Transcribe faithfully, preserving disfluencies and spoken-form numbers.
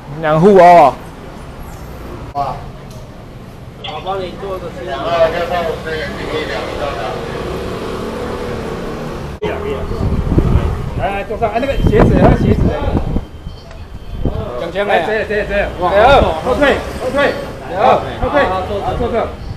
两个互殴哦。 哇！ 我帮你做个先。 两个就到这个经理两个到哪？ 可以了，可以了。来来，坐上，哎，那个鞋子，那个鞋子。两千来，这这这，往后后退，后退，好，后退，好，坐这。